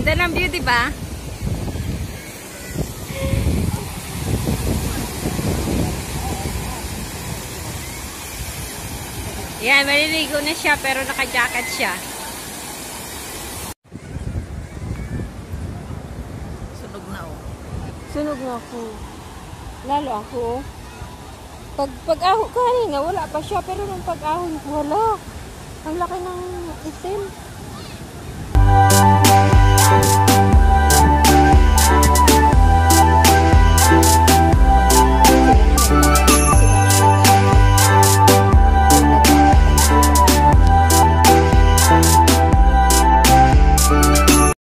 Ganda ng view, di ba? Yan, maliligo na siya pero naka-jacket siya. Sunog na oh. Sunog na ako. Lalo ako. Pag-ahon kanina, wala pa siya. Pero nung pag-ahon ko, wala. Ang laki ng itim.